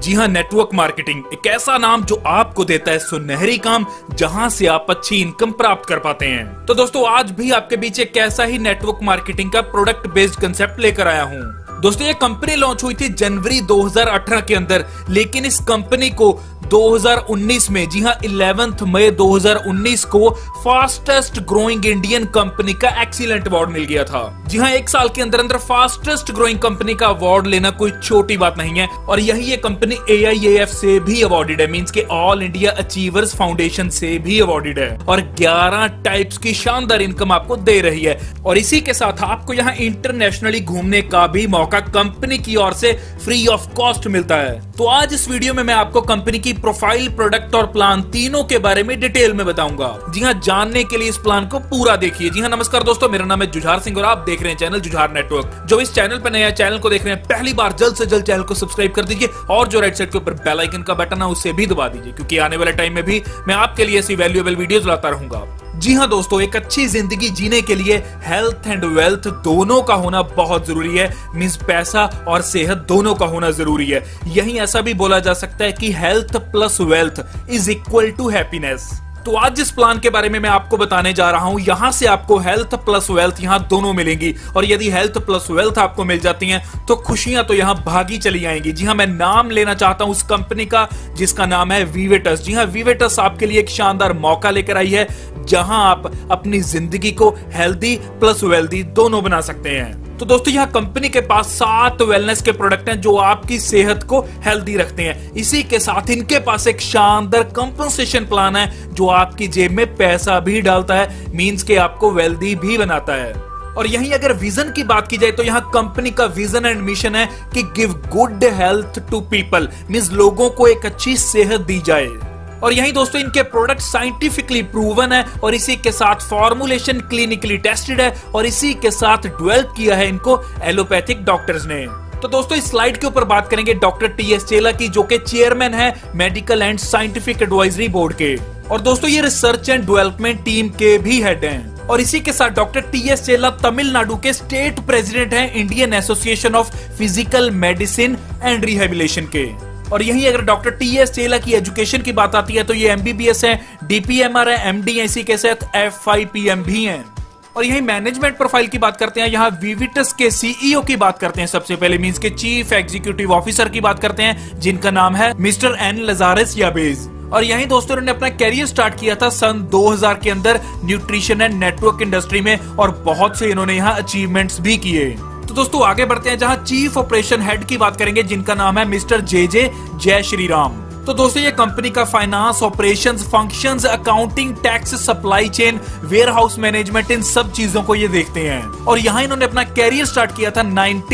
जी हाँ, network marketing एक ऐसा नाम जो आपको देता है सुनहरी काम, जहां से आप अच्छी इनकम प्राप्त कर पाते हैं। तो दोस्तों, आज भी आपके बीच एक ऐसा ही नेटवर्क मार्केटिंग का प्रोडक्ट बेस्ड कंसेप्ट लेकर आया हूं। दोस्तों, ये कंपनी लॉन्च हुई थी जनवरी 2018 के अंदर, लेकिन इस कंपनी को 2019 में, जी हां 11 मई 2019 को फास्टेस्ट ग्रोइंग इंडियन कंपनी का एक्सीलेंट अवार्ड मिल गया था। जी हां, एक साल के अंदर अंदर फास्टेस्ट ग्रोइंग कंपनी का अवार्ड लेना कोई छोटी बात नहीं है। और यही ये कंपनी AIAF से भी अवार्डेड है, मींस के ऑल इंडिया अचीवर्स फाउंडेशन से भी अवार्डेड है, और 11 टाइप्स की शानदार इनकम आपको दे रही है। और इसी के साथ आपको यहाँ इंटरनेशनली घूमने का भी मौका कंपनी की ओर से फ्री ऑफ कॉस्ट मिलता है। तो आज इस वीडियो में मैं आपको कंपनी की प्रोफाइल, प्रोडक्ट और प्लान तीनों के बारे में डिटेल में बताऊंगा। जी हां, जानने के लिए इस प्लान को पूरा देखिए। जी हां, नमस्कार दोस्तों, मेरा नाम है जुझार सिंह और आप देख रहे हैं चैनल जुझार नेटवर्क। जो इस चैनल पर नया चैनल को देख रहे हैं पहली बार, जल्द से जल्द चैनल को सब्सक्राइब कर दीजिए और जो राइट साइड के ऊपर बेल आइकन का बटन है उसे भी दबा दीजिए, क्योंकि आने वाले टाइम में भी मैं आपके लिए ऐसी वैल्यूएबल वीडियोस लाता रहूंगा। जी हां दोस्तों, एक अच्छी जिंदगी जीने के लिए हेल्थ एंड वेल्थ दोनों का होना बहुत जरूरी है। मींस पैसा और सेहत दोनों का होना जरूरी है। यही ऐसा भी बोला जा सकता है कि health plus wealth is equal to happiness. तो आज जिस प्लान के बारे में मैं आपको बताने जा रहा हूं, यहां से आपको हेल्थ प्लस वेल्थ यहां दोनों मिलेंगी। और यदि हेल्थ प्लस वेल्थ आपको मिल जाती हैं तो खुशियां तो यहां भागी चली आएंगी। जी हां, मैं नाम लेना चाहता हूं उस कंपनी का जिसका नाम है विवेटस। जी हां, विवेटस आपके लिए एक शानदार मौका लेकर आई है, जहां आप अपनी जिंदगी को हेल्दी प्लस वेल्दी दोनों बना सकते हैं। तो दोस्तों, यहाँ कंपनी के पास 7 वेलनेस के प्रोडक्ट हैं जो आपकी सेहत को हेल्दी रखते हैं। इसी के साथ इनके पास एक शानदार कंपनसेशन प्लान है जो आपकी जेब में पैसा भी डालता है, मींस के आपको वेल्दी भी बनाता है। और यहीं अगर विजन की बात की जाए तो यहाँ कंपनी का विजन एंड मिशन है कि give good health to people, means लोगों को एक अच्छी सेहत दी जाए। और यही दोस्तों, इनके प्रोडक्ट साइंटिफिकली प्रूवन है और इसी के साथ फॉर्मुलेशन क्लिनिकली टेस्टेड है और इसी के साथ डेवलप किया है इनको एलोपैथिक डॉक्टर्स ने। तो दोस्तों, इस स्लाइड के ऊपर बात करेंगे डॉक्टर TS चेला की, जो कि चेयरमैन है medical and scientific advisory board के। और दोस्तों, ये रिसर्च एंड डेवलपमेंट टीम के भी हेड हैं। और इसी के साथ डॉक्टर TS चेला तमिलनाडु के स्टेट प्रेसिडेंट हैं Indian association of physical medicine and rehabilitation के। और यहीं अगर डॉक्टर TS चेला की एजुकेशन की बात आती है तो ये MBBS है, DPMR है, MD है, इसी के साथ FIPM भी हैं। और यही मैनेजमेंट प्रोफाइल की बात करते हैं, यहाँ विविटस के CEO की बात करते हैं सबसे पहले, मींस के चीफ एग्जीक्यूटिव ऑफिसर की बात करते हैं, जिनका नाम है मिस्टर N Lazares Yabez। और यहीं दोस्तों, इन्होंने अपना कैरियर स्टार्ट किया था सन 2000 के अंदर न्यूट्रिशन एंड नेटवर्क इंडस्ट्री में, और बहुत से इन्होंने यहाँ अचीवमेंट्स भी किए। तो दोस्तों, आगे बढ़ते हैं, जहां चीफ ऑपरेशन हेड की बात करेंगे, जिनका नाम है मिस्टर JJ जय श्री राम। तो दोस्तों, ये कंपनी का finance, operations, functions, accounting, tax, supply chain, warehouse management, इन सब चीजों को ये देखते हैं। और यहाँ इन्होंने अपना कैरियर स्टार्ट किया था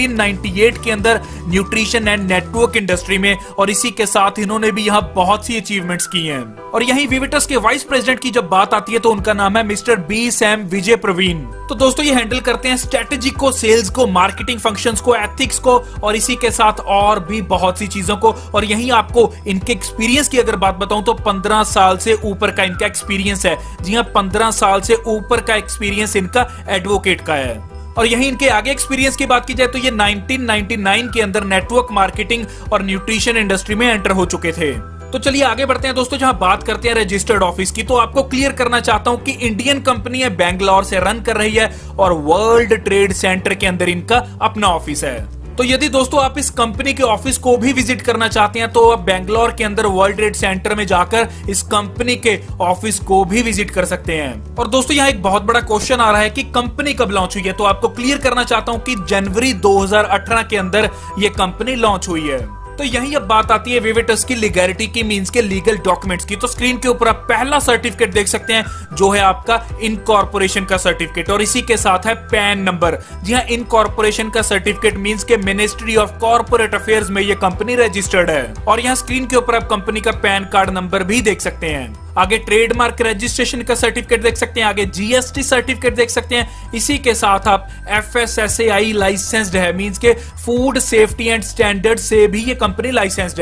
1998 के अंदर न्यूट्रिशन एंड नेटवर्क इंडस्ट्री में, और इसी के साथ इन्होंने भी यहाँ बहुत सी अचीवमेंट्स की हैं। और यही विविटस के वाइस प्रेसिडेंट की जब बात आती है तो उनका नाम है mister B Sam Vijay Praveen. तो दोस्तों, ये हैंडल करते हैं स्ट्रेटेजी को, सेल्स को, मार्केटिंग फंक्शंस को, एथिक्स को, और इसी के साथ और भी बहुत सी चीजों को। और यही आपको इनके एक्सपीरियंस की अगर बात बताऊं तो 15 साल से ऊपर का इनका एक्सपीरियंस है। जी हां, 15 साल से ऊपर का एक्सपीरियंस इनका एडवोकेट का है। और यही इनके आगे एक्सपीरियंस की बात की जाए तो ये 1999 के अंदर नेटवर्क मार्केटिंग और न्यूट्रिशन इंडस्ट्री में एंटर हो चुके थे। तो चलिए आगे बढ़ते हैं दोस्तों, जहां बात करते हैं रजिस्टर्ड ऑफिस की। तो आपको क्लियर करना चाहता हूं कि इंडियन कंपनी है, बैंगलोर से रन कर रही है, और वर्ल्ड ट्रेड सेंटर के अंदर इनका अपना ऑफिस है। तो यदि दोस्तों आप इस कंपनी के ऑफिस को भी विजिट करना चाहते हैं तो आप बैंगलोर के अंदर वर्ल्ड ट्रेड सेंटर में जाकर इस कंपनी के ऑफिस को भी विजिट कर सकते हैं। और दोस्तों, यहाँ एक बहुत बड़ा क्वेश्चन आ रहा है कि कंपनी कब लॉन्च हुई है, तो आपको क्लियर करना चाहता हूं कि जनवरी 2018 के अंदर ये कंपनी लॉन्च हुई है। तो यही अब बात आती है विवेटस की लीगैलिटी की, मींस के लीगल डॉक्यूमेंट्स की। तो स्क्रीन के ऊपर आप पहला सर्टिफिकेट देख सकते हैं, जो है आपका इनकॉर्पोरेशन का सर्टिफिकेट, और इसी के साथ है पैन नंबर। जी हाँ, इनकॉर्पोरेशन का सर्टिफिकेट मींस के मिनिस्ट्री ऑफ कॉर्पोरेट अफेयर्स में ये कंपनी रजिस्टर्ड है। और यहाँ स्क्रीन के ऊपर आप कंपनी का पैन कार्ड नंबर भी देख सकते हैं। आगे ट्रेडमार्क रजिस्ट्रेशन का सर्टिफिकेट देख सकते हैं, आगे GST सर्टिफिकेट देख सकते हैं। इसी के साथ आप FSSAI लाइसेंस्ड है, मींस के फूड सेफ्टी एंड स्टैंडर्ड से भी ये कंपनी लाइसेंस्ड है।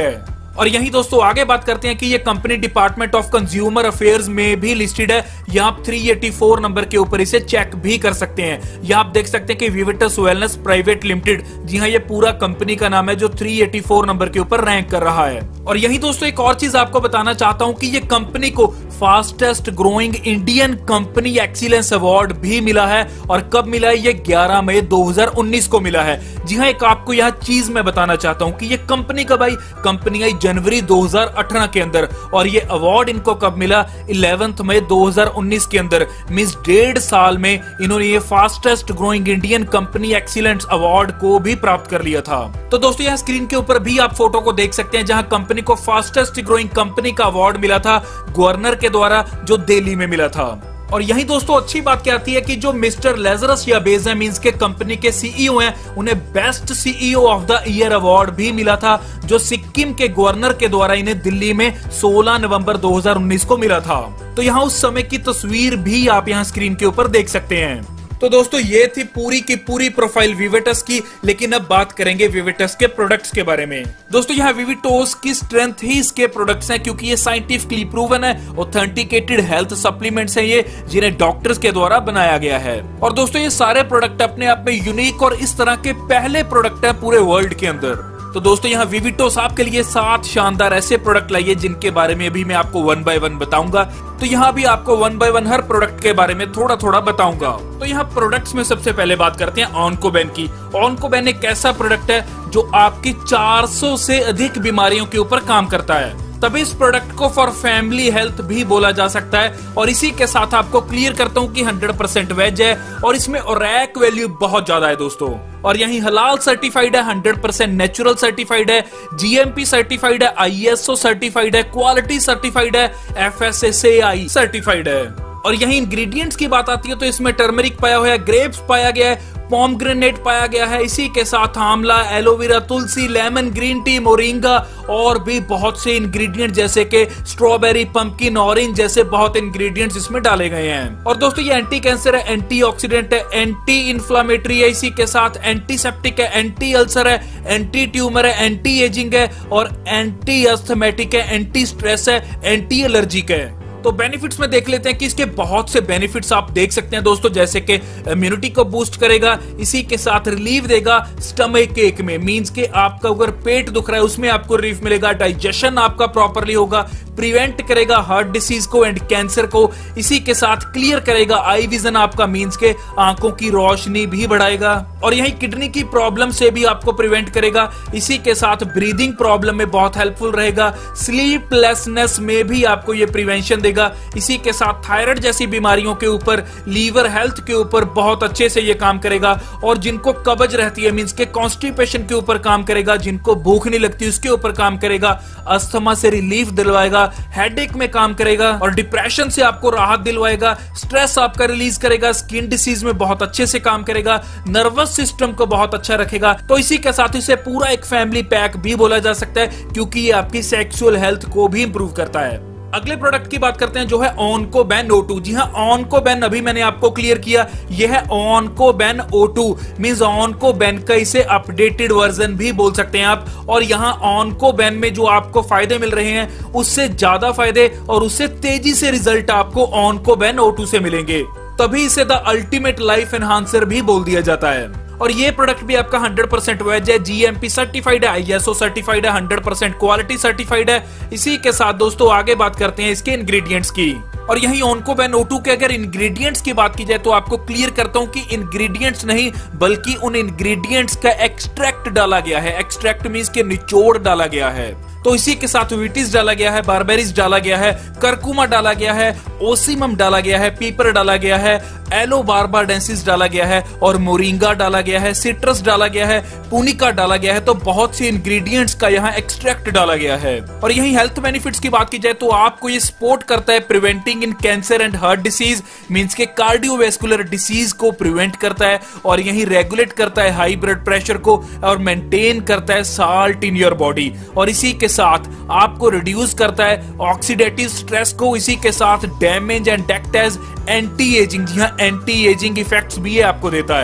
और यही दोस्तों आगे बात करते हैं कि ये company department of consumer affairs में भी लिस्टेड है। यहाँ आप 384 नंबर के ऊपर इसे चेक भी कर सकते हैं। यहाँ आप देख सकते हैं कि विविटस वेलनेस प्राइवेट लिमिटेड, जी हाँ, ये पूरा कंपनी का नाम है जो 384 नंबर के ऊपर रैंक कर रहा है। और यही दोस्तों एक और चीज आपको बताना चाहता हूं कि ये कंपनी को fastest growing Indian company excellence award भी मिला है। और कब मिला है? ये 11 मई 2019 को मिला है। जी हाँ, एक आपको यह चीज मैं बताना चाहता हूं कि ये कंपनी कब आई? कंपनी आई जनवरी 2018 के अंदर। और ये अवार्ड इनको कब मिला? 11 मई 2019 के अंदर। मींस 1.5 साल में इन्होंने ये fastest growing Indian company excellence award को भी प्राप्त कर लिया था। तो दोस्तों यहाँ स्क्रीन के ऊपर भी आप फोटो को देख सकते हैं जहां कंपनी को फास्टेस्ट ग्रोइंग कंपनी का अवार्ड मिला था गवर्नर के द्वारा, जो दिल्ली में मिला था। और यही दोस्तों अच्छी बात क्या आती है कि जो मिस्टर लेजरस याबेज है, मींस के कंपनी के सीईओ हैं, उन्हें best CEO of the year award भी मिला था, जो सिक्किम के गवर्नर के द्वारा इन्हें दिल्ली में 16 नवंबर 2019 को मिला था। तो यहाँ उस समय की तस्वीर भी आप यहाँ स्क्रीन के ऊपर देख सकते हैं। तो दोस्तों ये थी पूरी की पूरी प्रोफाइल विविटस की। लेकिन अब बात करेंगे विविटस के प्रोडक्ट्स के बारे में। दोस्तों यहाँ विविटोस की स्ट्रेंथ ही इसके प्रोडक्ट्स हैं, क्योंकि ये साइंटिफिकली प्रूवन है, ऑथेंटिकेटेड हेल्थ सप्लीमेंट्स हैं ये, जिन्हें डॉक्टर्स के द्वारा बनाया गया है। और दोस्तों ये सारे प्रोडक्ट अपने आप में यूनिक और इस तरह के पहले प्रोडक्ट है पूरे वर्ल्ड के अंदर। तो दोस्तों यहाँ विविटोस आपके लिए 7 शानदार ऐसे प्रोडक्ट लाइए जिनके बारे में भी मैं आपको 1 बाय 1 बताऊंगा। तो यहाँ भी आपको 1 बाय 1 हर प्रोडक्ट के बारे में थोड़ा थोड़ा बताऊंगा। तो यहाँ प्रोडक्ट्स में सबसे पहले बात करते हैं ऑनकोबेन की। ऑनकोबेन एक ऐसा प्रोडक्ट है जो आपकी 400 से अधिक बीमारियों के ऊपर काम करता है। तभी इस प्रोडक्ट को फॉर फैमिली हेल्थ भी बोला जा सकता है। और इसी के साथ आपको क्लियर करता हूँ कि 100% वेज है और इसमें ओरैक वैल्यू बहुत ज्यादा है दोस्तों। और यहीं हलाल सर्टिफाइड है, 100% नेचुरल सर्टिफाइड है, जीएमपी सर्टिफाइड है, आईएसओ सर्टिफाइड है, क्वालिटी सर्टिफाइड है, एफएसएसएआई सर्टिफाइड है। और यहीं इंग्रेडिएंट्स की बात आती है तो इसमें टर्मरिक पाया हुआ है, ग्रेप्स पाया गया है, पोमग्रेनेट पाया गया है, इसी के साथ आंवला, एलोवेरा, तुलसी, लेमन, ग्रीन टी, मोरिंगा और भी बहुत से इंग्रेडिएंट जैसे कि स्ट्रॉबेरी, पंपकिन, ऑरेंज जैसे बहुत इंग्रेडिएंट्स इसमें डाले गए हैं। और दोस्तों ये एंटी कैंसर है, एंटीऑक्सीडेंट है, एंटी इन्फ्लामेटरी है, इसी के साथ एंटीसेप्टिक है, एंटी अल्सर है, एंटी ट्यूमर है, एंटी एजिंग है और एंटी अस्थमेटिक है, एंटी स्ट्रेस है, एंटी एलर्जिक है। तो बेनिफिट्स में देख लेते हैं कि इसके बहुत से बेनिफिट्स आप देख सकते हैं दोस्तों, जैसे कि इम्यूनिटी को बूस्ट करेगा, इसी के साथ रिलीफ देगा स्टमक एक में, मींस के आपका अगर पेट दुख रहा है उसमें आपको रिलीफ मिलेगा, डाइजेशन आपका प्रॉपरली होगा, प्रिवेंट करेगा हार्ट डिसीज को एंड कैंसर को, इसी के साथ क्लियर करेगा आई विजन आपका, मींस के आंखों की रोशनी भी बढ़ाएगा। और यही किडनी की प्रॉब्लम से भी आपको प्रिवेंट करेगा, इसी के साथ ब्रीदिंग प्रॉब्लम में बहुत हेल्पफुल रहेगा, स्लीपलेसनेस में भी आपको ये प्रिवेंशन देगा, इसी के साथ थायराइड जैसी बीमारियों के ऊपर, लीवर हेल्थ के ऊपर बहुत अच्छे से ये काम करेगा। और जिनको कब्ज रहती है मींस के कॉन्स्टिपेशन के ऊपर काम करेगा, जिनको भूख नहीं लगती उसके ऊपर काम करेगा, अस्थमा से रिलीफ दिलवाएगा, हेडेक में काम करेगा और डिप्रेशन से आपको राहत दिलवाएगा, स्ट्रेस आपका रिलीज करेगा, स्किन डिसीज में बहुत अच्छे से काम करेगा, नर्वस सिस्टम को बहुत अच्छा रखेगा। तो इसी के साथ इसे पूरा एक फैमिली पैक भी बोला जा सकता है, क्योंकि ये आपकी सेक्सुअल हेल्थ को भी इंप्रूव करता है। अगले प्रोडक्ट की बात करते हैं जो है ऑनकोबेन O2। जी हाँ, ऑनकोबेन अभी मैंने आपको क्लियर किया, यह है ऑनकोबेन O2, मींस ऑनकोबेन का इसे अपडेटेड वर्जन भी बोल सकते हैं आप। और यहाँ ऑनकोबेन में जो आपको फायदे मिल रहे हैं उससे ज्यादा फायदे और उससे तेजी से रिजल्ट आपको ऑनकोबेन O2 से मिलेंगे, तभी इसे द अल्टीमेट लाइफ एनहांसर भी बोल दिया जाता है। और ये प्रोडक्ट भी आपका 100% वेज है, जीएमपी सर्टिफाइड है, आईएसओ सर्टिफाइड है, 100% क्वालिटी सर्टिफाइड है। इसी के साथ दोस्तों आगे बात करते हैं इसके इंग्रेडिएंट्स की। और यही ऑनकोबेन O2 के अगर इंग्रेडिएंट्स की बात की जाए तो आपको क्लियर करता हूं कि इंग्रेडिएंट्स नहीं बल्कि उन इंग्रेडिएंट्स का एक्सट्रैक्ट डाला गया है। एक्सट्रैक्ट मींस के निचोड़ डाला गया है। तो इसी के साथ विटिस डाला गया है, बारबेरीज डाला गया है, करकुमा डाला गया है, ओसिमम डाला गया है, पीपर डाला गया है, एलो बारबाडेंसिस डाला गया है और मोरिंगा डाला गया है, सिट्रस डाला गया है, पुनिका डाला गया है। तो बहुत से इंग्रेडिएंट्स का यहाँ एक्सट्रैक्ट डाला गया है। और यही हेल्थ बेनिफिट्स की बात की जाए तो आपको ये सपोर्ट करता है preventing in cancer and heart disease, means के कार्डियोवैस्कुलर डिसीज को प्रिवेंट करता है और यही रेगुलेट करता है हाई ब्लड प्रेशर को और मेंटेन करता है साल्ट इन योर बॉडी। और इसी के साथ आपको रिड्यूस करता है ऑक्सीडेटिव स्ट्रेस को, इसी के साथ damage and act as anti ageing, जी हाँ एंटी एजिंग इफेक्ट्स भी ये आपको देता है।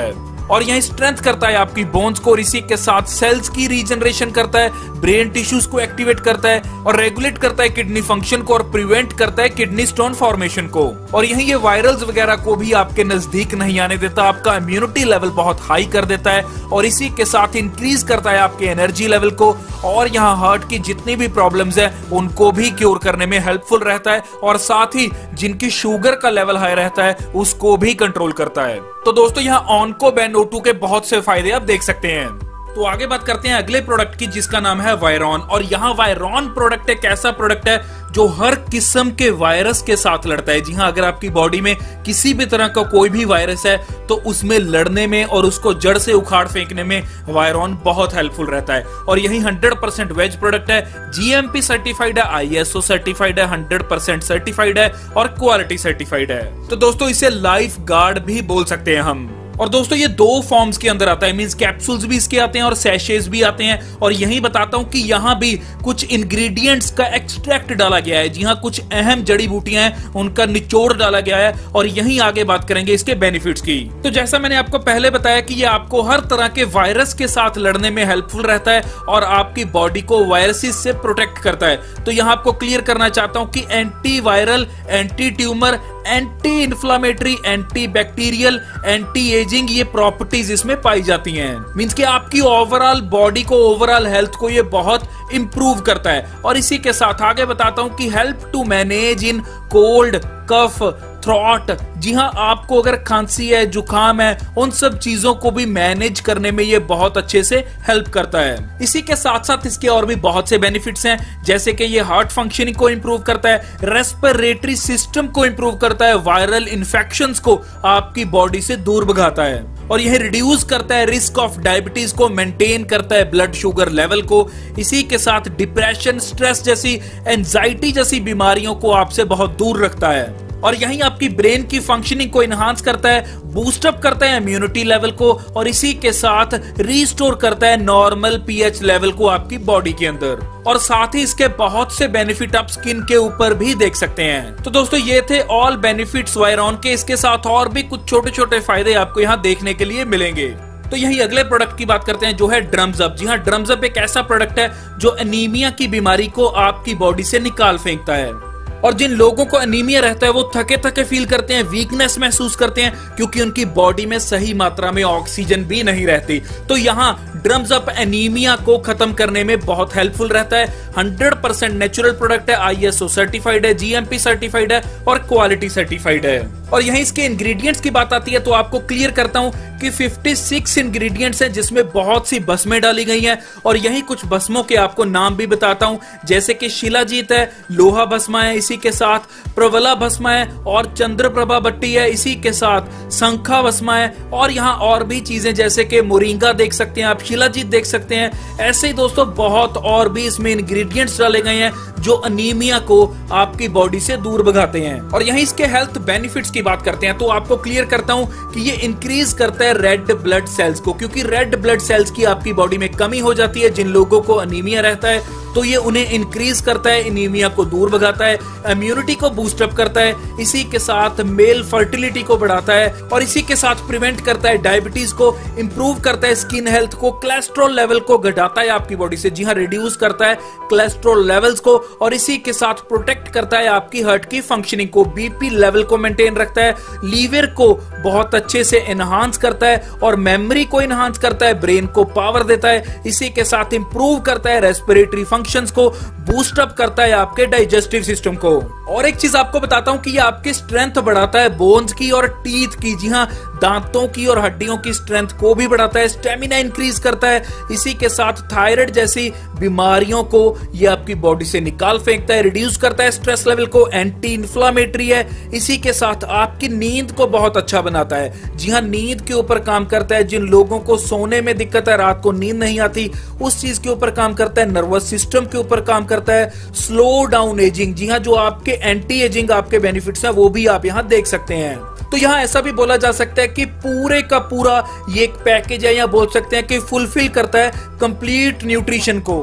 और यही स्ट्रेंथ करता है आपकी बोन्स को, और इसी के साथ सेल्स की रीजनरेशन करता है, ब्रेन टिश्यूज को एक्टिवेट करता है और रेगुलेट करता है किडनी फंक्शन को, और प्रिवेंट करता है किडनी स्टोन फॉर्मेशन को। और यही ये वायरल्स वगैरह को भी आपके नजदीक नहीं आने देता, आपका इम्यूनिटी लेवल बहुत हाई कर देता है, और इसी के साथ इंक्रीज करता है आपके एनर्जी लेवल को, और यहाँ हार्ट की जितनी भी प्रॉब्लम्स है उनको भी क्योर करने में हेल्पफुल रहता है, और साथ ही जिनकी शुगर का लेवल हाई रहता है उसको भी कंट्रोल करता है। तो दोस्तों यहाँ ऑनकोबेन O2 के बहुत से फायदे आप देख सकते हैं। तो आगे बात करते हैं अगले प्रोडक्ट की, जिसका नाम है वायरॉन। और यहाँ वायरॉन प्रोडक्ट एक ऐसा प्रोडक्ट है जो हर किस्म के वायरस के साथ लड़ता है। जी हाँ, अगर आपकी बॉडी में किसी भी तरह का कोई भी वायरस है तो उसमें लड़ने में और उसको जड़ से उखाड़ फेंकने में वायरॉन बहुत हेल्पफुल रहता है। और यही 100% वेज प्रोडक्ट है, GMP सर्टिफाइड है, ISO सर्टिफाइड है, 100% सर्टिफाइड है और क्वालिटी सर्टिफाइड है। तो दोस्तों इसे लाइफ गार्ड भी बोल सकते हैं हम। और दोस्तों ये 2 फॉर्म्स के अंदर आता है, मींस कैप्सूल्स भी इसके आते हैं और सैशेज भी आते हैं। और यही बताता हूं कि यहाँ भी कुछ इंग्रेडिएंट्स का एक्सट्रैक्ट डाला गया है। जी हाँ, कुछ अहम जड़ी बूटियां हैं उनका निचोड़ डाला गया है, और यही आगे बात करेंगे इसके बेनिफिट्स की। तो जैसा मैंने आपको पहले बताया कि ये आपको हर तरह के वायरस के साथ लड़ने में हेल्पफुल रहता है और आपकी बॉडी को वायरसेस से प्रोटेक्ट करता है। तो यहाँ आपको क्लियर करना चाहता हूँ कि anti viral, anti tumour, anti inflammatory, anti bacterial, anti ageing ये प्रॉपर्टीज इसमें पाई जाती हैं। मींस कि आपकी ओवरऑल बॉडी को, ओवरऑल हेल्थ को ये बहुत इंप्रूव करता है। और इसी के साथ आगे बताता हूं कि help to manage in cold, cough, throat. जी हाँ, आपको अगर खांसी है, जुकाम है, उन सब चीजों को भी मैनेज करने में ये बहुत अच्छे से हेल्प करता है। इसी के साथ साथ इसके और भी बहुत से बेनिफिट्स हैं, जैसे कि ये हार्ट फंक्शनिंग को इंप्रूव करता है, रेस्पिरेटरी सिस्टम को इंप्रूव करता है, वायरल इन्फेक्शंस को आपकी बॉडी से दूर भगाता है, और यह रिड्यूस करता है रिस्क ऑफ डायबिटीज को, मेंटेन करता है ब्लड शुगर लेवल को। इसी के साथ डिप्रेशन, स्ट्रेस जैसी, एंजाइटी जैसी बीमारियों को आपसे बहुत दूर रखता है, और यही आपकी ब्रेन की फंक्शनिंग को इनहांस करता है, बूस्टअप करता है इम्यूनिटी लेवल को, और इसी के साथ रीस्टोर करता है नॉर्मल pH लेवल को आपकी बॉडी के अंदर। और साथ ही इसके बहुत से बेनिफिट आप स्किन के ऊपर भी देख सकते हैं। तो दोस्तों ये थे ऑल बेनिफिट्स वायरॉन के। इसके साथ और भी कुछ छोटे छोटे फायदे आपको यहाँ देखने के लिए मिलेंगे। तो यही अगले प्रोडक्ट की बात करते हैं, जो है ड्रम्स-अप। जी हाँ, ड्रम्स-अप एक ऐसा प्रोडक्ट है जो एनीमिया की बीमारी को आपकी बॉडी से निकाल फेंकता है। और जिन लोगों को एनीमिया रहता है वो थके थके फील करते हैं, वीकनेस महसूस करते हैं, क्योंकि उनकी बॉडी में सही मात्रा में ऑक्सीजन भी नहीं रहती। तो यहाँ ड्रम्स-अप एनीमिया को खत्म करने में बहुत हेल्पफुल रहता है। 100% नेचुरल प्रोडक्ट है, ISO सर्टिफाइड है, GMP सर्टिफाइड है और क्वालिटी सर्टिफाइड है। और यहीं इसके इंग्रेडिएंट्स की बात आती है तो आपको क्लियर करता हूं कि 56 इंग्रेडिएंट्स हैं, जिसमें बहुत सी भस्में डाली गई हैं। और यही कुछ भस्मों के आपको नाम भी बताता हूं, जैसे कि शिलाजीत है, लोहा भस्मा है, इसी के साथ प्रवला भस्मा है, और चंद्रप्रभा बट्टी है, इसी के साथ शंखा भस्मा है, और यहाँ और भी चीजें जैसे कि मोरिंगा देख सकते हैं आप, शिलाजीत देख सकते हैं। ऐसे ही दोस्तों बहुत और भी इसमें इंग्रेडिएंट्स डाले गए हैं जो अनीमिया को आपकी बॉडी से दूर भगाते हैं। और यहीं इसके हेल्थ बेनिफिट्स की बात करते हैं तो आपको क्लियर करता हूं कि ये इंक्रीज करता है रेड ब्लड सेल्स को, क्योंकि रेड ब्लड सेल्स की आपकी बॉडी में कमी हो जाती है। जिन लोगों को अनीमिया रहता है तो ये उन्हें इंक्रीज करता है, एनीमिया को दूर भगाता है, इम्यूनिटी को बूस्टअप करता है, इसी के साथ मेल फर्टिलिटी को बढ़ाता है, और इसी के साथ प्रिवेंट करता है डायबिटीज को, इंप्रूव करता है स्किन हेल्थ को, कोलेस्ट्रॉल लेवल को घटाता है आपकी बॉडी से, जी हाँ रिड्यूस करता है कोलेस्ट्रॉल लेवल्स को, और इसी के साथ प्रोटेक्ट करता है आपकी हार्ट की फंक्शनिंग को, बीपी लेवल को मेंटेन रखता है, लीवर को बहुत अच्छे से एनहांस करता है, और मेमोरी को एनहांस करता है, ब्रेन को पावर देता है, इसी के साथ इंप्रूव करता है रेस्पिरेटरी फंक्शंस को, बूस्ट अप करता है आपके डाइजेस्टिव सिस्टम को। और एक चीज आपको बताता हूं कि ये आपकी स्ट्रेंथ बढ़ाता है बोन्स की और टीथ की, जी हाँ दांतों की और हड्डियों की स्ट्रेंथ को भी बढ़ाता है, स्टेमिना इंक्रीज करता है, इसी के साथ थायराइड जैसी बीमारियों को ये आपकी बॉडी से निकाल फेंकता है, रिड्यूस करता है स्ट्रेस लेवल को, एंटी इंफ्लेमेटरी है, इसी के साथ आपकी नींद को बहुत अच्छा बनाता है, जी हाँ नींद के ऊपर काम करता है। जिन लोगों को सोने में दिक्कत है, रात को नींद नहीं आती, उस चीज के ऊपर काम करता है, नर्वस सिस्टम के ऊपर काम करता है, स्लो डाउन एजिंग, जी हाँ जो आपके एंटी एजिंग आपके बेनिफिट्स हैं वो भी आप यहाँ देख सकते हैं। तो यहाँ ऐसा भी बोला जा सकता है कि पूरे का पूरा ये एक पैकेज है, या बोल सकते हैं कि फुलफिल करता है कंप्लीट न्यूट्रिशन को।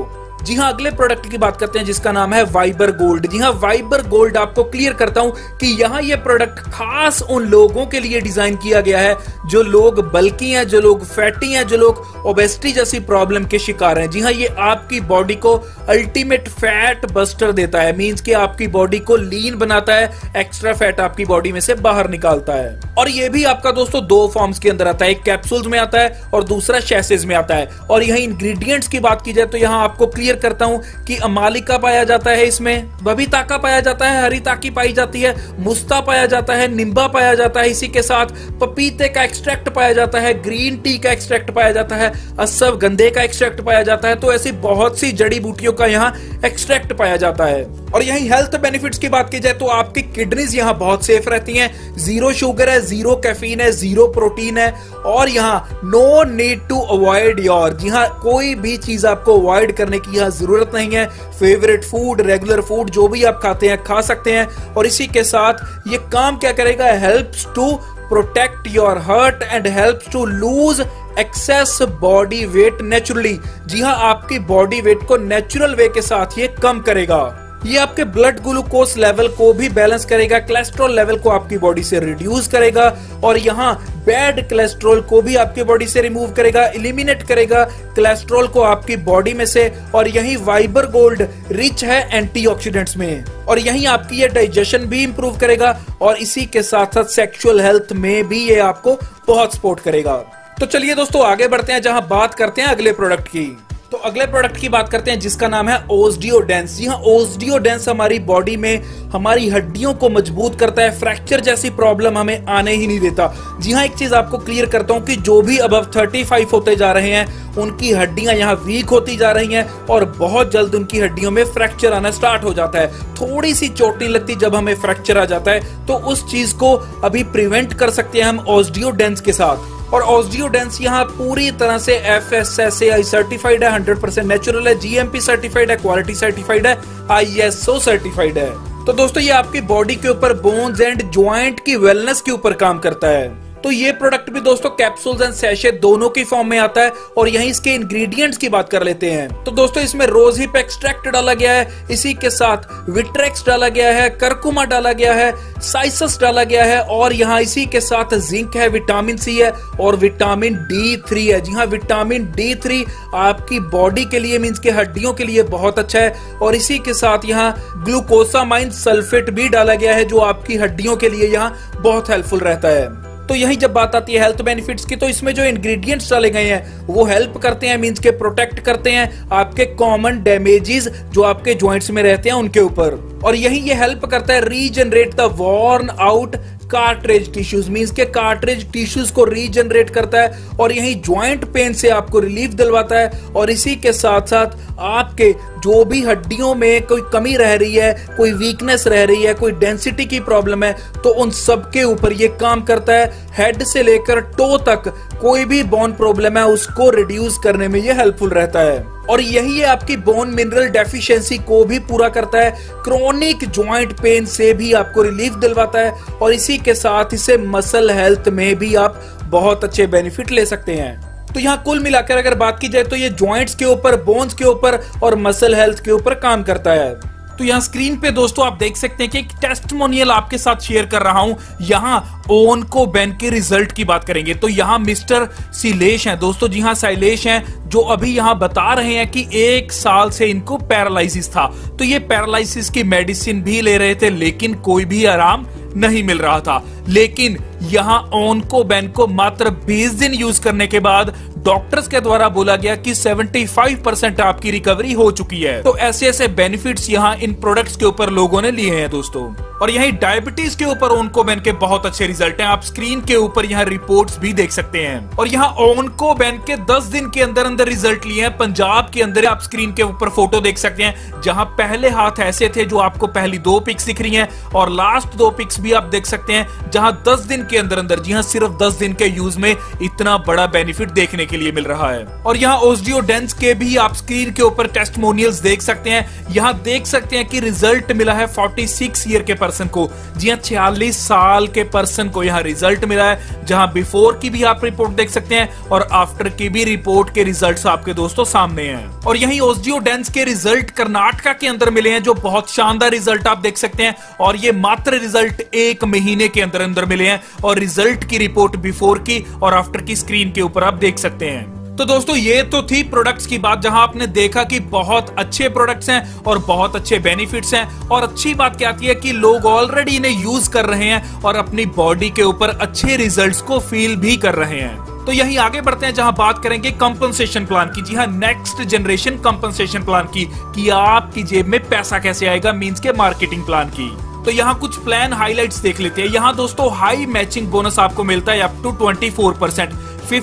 जी हाँ, अगले प्रोडक्ट की बात करते हैं जिसका नाम है वाइबर गोल्ड। जी हाँ, वाइबर गोल्ड आपको क्लियर करता हूं कि यहाँ ये प्रोडक्ट खास उन लोगों के लिए डिजाइन किया गया है जो लोग बल्की हैं, जो लोग फैटी हैं, जो लोग ओबेसिटी जैसी प्रॉब्लम के शिकार हैं। जी हाँ, ये आपकी बॉडी को अल्टीमेट फैट बस्टर देता है, मींस कि आपकी बॉडी को लीन बनाता है, एक्स्ट्रा फैट आपकी बॉडी में से बाहर निकालता है। और ये भी आपका दोस्तों दो फॉर्म्स के अंदर आता है, एक कैप्सूल्स में आता है और दूसरा शैसेज में आता है। और यहाँ इंग्रेडिएंट्स की बात की जाए तो यहाँ आपको क्लियर करता हूं कि अमालिका पाया जाता है, इसमें बबीताका पाया जाता है, हरिताकी पाई जाती है, मुस्ता पाया जाता है, निम्बा पाया जाता है, इसी के साथ पपीते का एक्सट्रैक्ट पाया जाता है, ग्रीन टी का एक्सट्रैक्ट पाया जाता है, अश्वगंधे का एक्सट्रैक्ट पाया जाता है। तो ऐसी बहुत सी जड़ी बूटियों का यहाँ एक्सट्रैक्ट पाया जाता है। और यही हेल्थ बेनिफिट्स की बात की जाए तो आपकी किडनीज यहाँ बहुत सेफ रहती हैं, जीरो शुगर है, जीरो कैफीन है, जीरो प्रोटीन है, और यहाँ no need to avoid your, जी हाँ, कोई भी चीज आपको अवॉइड करने की यहाँ जरूरत नहीं है। फेवरेट फूड, रेगुलर फूड जो भी आप खाते हैं खा सकते हैं। और इसी के साथ ये काम क्या करेगा, helps to protect your heart and helps to lose excess body weight naturally. जी हाँ, आपकी बॉडी वेट को नेचुरल वे के साथ ये कम करेगा। ये आपके ब्लड ग्लूकोज लेवल को भी बैलेंस करेगा, कोलेस्ट्रॉल लेवल को आपकी बॉडी से रिड्यूस करेगा, और यहाँ बैड कोलेस्ट्रॉल को भी आपकी बॉडी से रिमूव करेगा, एलिमिनेट करेगा कोलेस्ट्रॉल को आपकी बॉडी में से। और यही वाइबर गोल्ड रिच है एंटीऑक्सीडेंट्स में, और यही आपकी ये डाइजेशन भी इंप्रूव करेगा, और इसी के साथ साथ सेक्सुअल हेल्थ में भी ये आपको बहुत सपोर्ट करेगा। तो चलिए दोस्तों आगे बढ़ते हैं, जहां बात करते हैं अगले प्रोडक्ट की। तो अगले प्रोडक्ट की बात करते हैं जिसका नाम है ओस्डियोडेंस। जी हाँ, ओस्डियोडेंस हमारी बॉडी में हमारी हड्डियों को मजबूत करता है, फ्रैक्चर जैसी प्रॉब्लम हमें आने ही नहीं देता। जी हाँ, एक चीज आपको क्लियर करता हूं कि जो भी अबव 35 होते जा रहे हैं उनकी हड्डियां यहाँ वीक होती जा रही हैं, और बहुत जल्द उनकी हड्डियों में फ्रैक्चर आना स्टार्ट हो जाता है। थोड़ी सी चोट नहीं लगती जब हमें फ्रैक्चर आ जाता है, तो उस चीज को अभी प्रिवेंट कर सकते हैं हम ओस्डियोडेंस के साथ। और ओस्डियोडेंस यहाँ पूरी तरह से FSSAI सर्टिफाइड है, 100% नेचुरल है, GMP सर्टिफाइड है, क्वालिटी सर्टिफाइड है, ISO सर्टिफाइड है। तो दोस्तों ये आपकी बॉडी के ऊपर बोन्स एंड ज्वाइंट की वेलनेस के ऊपर काम करता है। तो ये प्रोडक्ट भी दोस्तों कैप्सूल्स एंड सैशे दोनों की फॉर्म में आता है। और यहीं इसके इंग्रेडिएंट्स की बात कर लेते हैं। तो दोस्तों इसमें रोज हिप एक्सट्रैक्ट डाला गया है, इसी के साथ विट्रेक्स डाला गया है, करकुमा डाला गया है, साइसस डाला गया है, और यहाँ इसी के साथ जिंक है, विटामिन सी है और विटामिन D3 है। जी हाँ, विटामिन D3 आपकी बॉडी के लिए मींस के हड्डियों के लिए बहुत अच्छा है। और इसी के साथ यहाँ ग्लूकोसामाइन सल्फेट भी डाला गया है जो आपकी हड्डियों के लिए यहाँ बहुत हेल्पफुल रहता है। तो यही जब बात आती है हेल्थ बेनिफिट्स की, तो इसमें जो इंग्रेडिएंट्स डाले गए हैं वो हेल्प करते हैं, मींस के प्रोटेक्ट करते हैं आपके कॉमन डैमेजेस जो आपके जॉइंट्स में रहते हैं उनके ऊपर। और यही ये हेल्प करता है regenerate the worn out cartilage tissues, means के कार्ट्रेज टिश्यूज को रीजनरेट करता है, और यही ज्वाइंट पेन से आपको रिलीफ दिलवाता है। और इसी के साथ साथ आपके जो भी हड्डियों में कोई कमी रह रही है, कोई वीकनेस रह रही है, कोई डेंसिटी की प्रॉब्लम है, तो उन सब के ऊपर ये काम करता है। हेड से लेकर टो तक कोई भी बोन प्रॉब्लम है उसको रिड्यूस करने में ये हेल्पफुल रहता है। और यही है आपकी बोन मिनरल डेफिशिएंसी को भी पूरा करता है, क्रोनिक ज्वाइंट पेन से भी आपको रिलीफ दिलवाता है, और इसी के साथ इसे मसल हेल्थ में भी आप बहुत अच्छे बेनिफिट ले सकते हैं। तो यहाँ कुल मिलाकर अगर बात की जाए तो ये जॉइंट्स के ऊपर, बोन्स के ऊपर और मसल हेल्थ के ऊपर काम करता है। तो यहाँ स्क्रीन पे दोस्तों आप देख सकते हैं कि एक टेस्टिमोनियल आपके साथ शेयर कर रहा हूं। यहाँ ओनकोबेन के रिजल्ट की बात करेंगे तो यहाँ मिस्टर शैलेश हैं दोस्तों, जी हाँ शैलेश हैं, जो अभी यहाँ बता रहे हैं कि 1 साल से इनको पैरालिसिस था। तो ये पैरालिसिस की मेडिसिन भी ले रहे थे लेकिन कोई भी आराम नहीं मिल रहा था। लेकिन यहाँ ओनकोबेन को मात्र 20 दिन यूज करने के बाद डॉक्टर्स के द्वारा बोला गया कि 75% आपकी रिकवरी हो चुकी है। तो ऐसे ऐसे बेनिफिट्स यहाँ इन प्रोडक्ट्स के ऊपर लोगों ने लिए हैं दोस्तों। और यही डायबिटीज के ऊपर ओनकोबेन के बहुत अच्छे रिजल्ट हैं। आप स्क्रीन के ऊपर यहाँ रिपोर्ट्स भी देख सकते हैं। और यहाँ ओनकोबेन के 10 दिन के अंदर अंदर रिजल्ट लिए हैं। पंजाब के अंदर आप स्क्रीन के ऊपर फोटो देख सकते हैं, जहां पहले हाथ ऐसे थे जो आपको पहली 2 पिक्स दिख रही हैं, और लास्ट 2 पिक्स भी आप देख सकते हैं जहां 10 दिन के अंदर अंदर, जी हाँ सिर्फ 10 दिन के यूज में इतना बड़ा बेनिफिट देखने के लिए मिल रहा है। और यहाँ ओस्डियो डेंस के भी आप स्क्रीन के ऊपर टेस्टिमोनियल्स देख सकते हैं। यहाँ देख सकते हैं कि रिजल्ट मिला है 46 ईयर के पर्सन को, जी हाँ 46 साल के पर्सन को यहाँ रिजल्ट मिला है, जहां बिफोर की भी आप रिपोर्ट देख सकते हैं और आफ्टर की भी रिपोर्ट के रिजल्ट्स आपके दोस्तों सामने हैं। और यही ओस्डियो डेंस के रिजल्ट कर्नाटका के अंदर मिले हैं, जो बहुत शानदार रिजल्ट आप देख सकते हैं। और ये मात्र रिजल्ट 1 महीने के अंदर अंदर मिले हैं और रिजल्ट की रिपोर्ट बिफोर की और आफ्टर की स्क्रीन के ऊपर आप देख सकते हैं। तो दोस्तों ये तो थी प्रोडक्ट्स की बात, जहां आपने देखा कि बहुत अच्छे प्रोडक्ट्स हैं और बहुत अच्छे बेनिफिट्स हैं। और अच्छी बात क्या आती है कि लोग ऑलरेडी इन्हें यूज कर रहे हैं और अपनी बॉडी के ऊपर अच्छे रिजल्ट्स को फील भी कर रहे हैं। तो यही आगे बढ़ते हैं, जहां बात करेंगे कंपनसेशन प्लान की, जी हाँ नेक्स्ट जनरेशन कंपनसेशन प्लान की, कि आपकी जेब में पैसा कैसे आएगा, मींस के मार्केटिंग प्लान की। तो यहाँ कुछ प्लान हाइलाइट्स देख लेते हैं। यहाँ दोस्तों हाई मैचिंग बोनस आपको मिलता है up to 24%,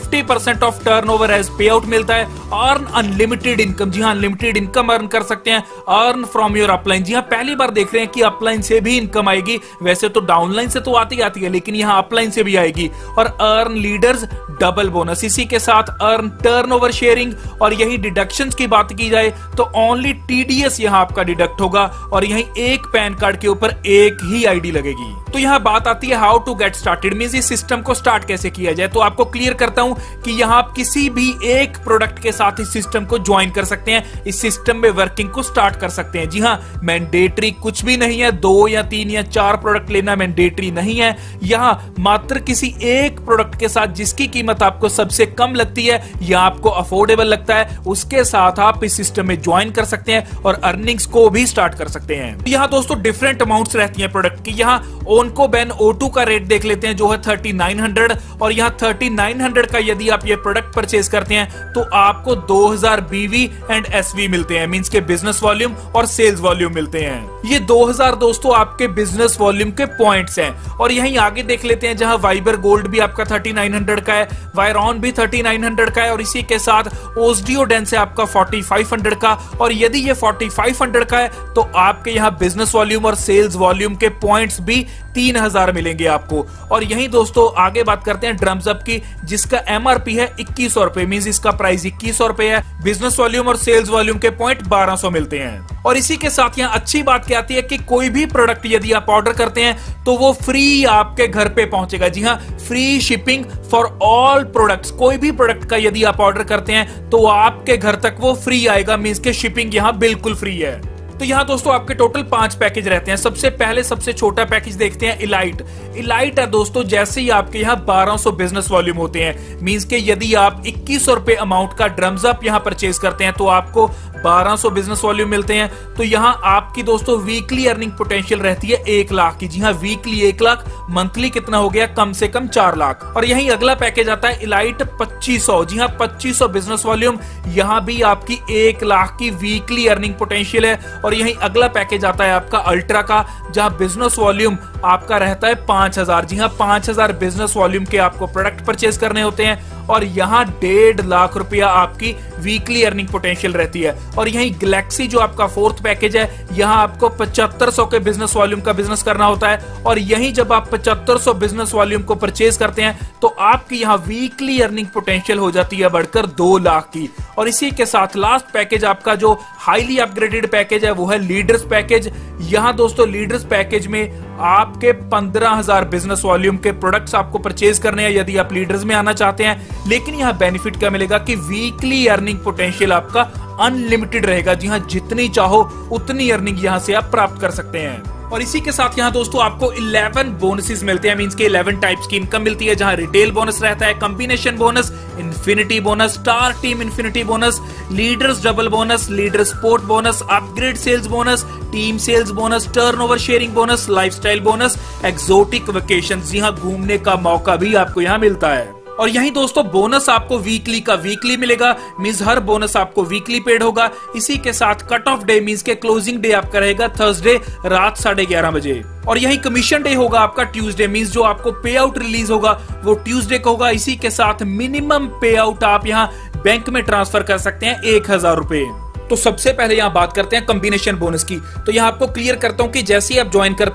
50% off turnover as pay out मिलता है। अर्न अनलिमिटेड इनकम, जी हाँ अनलिमिटेड इनकम अर्न कर सकते हैं। अर्न फ्रॉम योर अपलाइन, जी हाँ पहली बार देख रहे हैं कि अपलाइन से भी इनकम आएगी। वैसे तो डाउनलाइन से तो आती है, लेकिन यहाँ अपलाइन से भी आएगी। और अर्न लीडर्स डबल बोनस, इसी के साथ अर्न टर्नओवर शेयरिंग। और यही डिडक्शंस की बात की जाए तो ओनली टीडीएस यहाँ आपका डिडक्ट होगा और यही एक पैन कार्ड के ऊपर एक ही आईडी लगेगी। तो यहाँ बात आती है how to get started, means इस सिस्टम को स्टार्ट कैसे किया जाए। तो आपको क्लियर करता हूं कि यहाँ आप किसी भी एक प्रोडक्ट के साथ इस सिस्टम को ज्वाइन कर सकते हैं, इस सिस्टम में वर्किंग को स्टार्ट कर सकते हैं। जी हाँ मैंडेटरी कुछ भी नहीं है, 2 या 3 या 4 प्रोडक्ट लेना मैंडेटरी नहीं है। यहाँ मात्र किसी एक प्रोडक्ट के साथ जिसकी कीमत आपको सबसे कम लगती है या आपको अफोर्डेबल लगता है, उसके साथ आप इस सिस्टम में ज्वाइन कर सकते हैं और अर्निंग्स को भी स्टार्ट कर सकते हैं। यहाँ दोस्तों डिफरेंट अमाउंट्स रहती हैं प्रोडक्ट की। यहाँ ओनको बेन O2 का रेट देख लेते हैं, जो है 3900। और यहाँ 3900 का यदि आप ये प्रोडक्ट परचेज करते हैं तो आपको 2000 BV एंड SV मिलते हैं, मींस के बिजनेस वॉल्यूम और सेल्स वॉल्यूम मिलते हैं। ये 2000 दोस्तों आपके बिजनेस वॉल्यूम के पॉइंट्स हैं। और यहीं आगे देख लेते हैं, जहां वाइबर गोल्ड भी आपका 3900 का है, वायरॉन भी 3900 का है और इसी के साथ ओस्डियो डेंस है आपका 4500 का। और यदि ये 4500 का है तो आपके यहाँ बिजनेस वॉल्यूम और सेल्स वॉल्यूम के पॉइंट्स भी 3000 मिलेंगे आपको। और यही दोस्तों आगे बात करते हैं ड्रम्स अप की, जिसका MRP है 2100 रुपए, मींस इसका प्राइस 2100 रुपए है। बिजनेस वॉल्यूम और सेल्स वॉल्यूम के पॉइंट 1200 मिलते हैं। और इसी के साथ यहाँ अच्छी बात क्या आती है कि कोई भी प्रोडक्ट यदि आप ऑर्डर करते हैं तो वो फ्री आपके घर पे पहुंचेगा। जी हाँ free shipping for all products, कोई भी प्रोडक्ट का यदि आप ऑर्डर करते हैं तो आपके घर तक वो फ्री आएगा, मींस के शिपिंग यहाँ बिल्कुल फ्री है। तो यहाँ दोस्तों आपके टोटल 5 पैकेज रहते हैं। सबसे पहले सबसे छोटा पैकेज देखते हैं इलाइट। इलाइट है दोस्तों, जैसे ही आपके यहाँ 1200 बिजनेस वॉल्यूम होते हैं, मींस के यदि आप 2100 रुपए अमाउंट का ड्रम्स अप यहाँ परचेज करते हैं तो आपको 1200 बिजनेस वॉल्यूम मिलते हैं। तो यहाँ आपकी दोस्तों वीकली अर्निंग पोटेंशियल रहती है 1 लाख की। जी हाँ वीकली 1 लाख, मंथली कितना हो गया, कम से कम 4 लाख। और यही अगला पैकेज आता है इलाइट 2500। जी हाँ 2500 बिजनेस वॉल्यूम, यहाँ भी आपकी 1 लाख की वीकली अर्निंग पोटेंशियल है। और यही अगला पैकेज आता है आपका अल्ट्रा का, जहां बिजनेस वॉल्यूम आपका रहता है 5000। जी हाँ 5000 बिजनेस वॉल्यूम के आपको प्रोडक्ट परचेज करने होते हैं और यहाँ 1.5 लाख रुपया आपकी वीकली अर्निंग पोटेंशियल रहती है। और यही गैलेक्सी जो आपका 4th पैकेज है, यहाँ आपको 7500 के बिजनेस वॉल्यूम का बिजनेस करना होता है। और यही जब आप 7500 बिजनेस वॉल्यूम को परचेज करते हैं तो आपकी यहाँ वीकली अर्निंग पोटेंशियल हो जाती है बढ़कर 2 लाख की। और इसी के साथ लास्ट पैकेज आपका जो हाईली अपग्रेडेड पैकेज है वो है लीडर्स पैकेज। यहाँ दोस्तों लीडर्स पैकेज में आपके 15000 बिजनेस वॉल्यूम के प्रोडक्ट्स आपको परचेज करने हैं यदि आप लीडर्स में आना चाहते हैं। लेकिन यहाँ बेनिफिट क्या मिलेगा कि वीकली अर्निंग पोटेंशियल आपका अनलिमिटेड रहेगा। जी हाँ जितनी चाहो उतनी अर्निंग यहाँ से आप प्राप्त कर सकते हैं। और इसी के साथ यहाँ दोस्तों आपको 11 बोनसेस मिलते हैं, मींस के 11 टाइप्स की इनकम मिलती है, जहां रिटेल बोनस रहता है, combination bonus, infinity bonus, star team infinity bonus, leaders double bonus, leader sport bonus, upgrade sales bonus, team sales bonus, turnover sharing bonus, lifestyle bonus, exotic vacation. जी हाँ घूमने का मौका भी आपको यहाँ मिलता है। और यही दोस्तों बोनस आपको वीकली का वीकली मिलेगा, मींस हर बोनस आपको वीकली पेड होगा। इसी के साथ कट ऑफ डे मींस के क्लोजिंग डे आपका रहेगा थर्सडे रात 11:30 बजे। और यही कमीशन डे होगा आपका ट्यूसडे, मींस जो आपको पे आउट रिलीज होगा वो ट्यूसडे को होगा। इसी के साथ मिनिमम पे आउट आप यहाँ बैंक में ट्रांसफर कर सकते हैं 1000 रुपए। तो सबसे पहले यहाँ बात करते हैं कॉम्बिनेशन बोनस की। तो यहाँ आपको क्लियर करता हूँ कि जैसे ही आप ज्वाइन करते हैं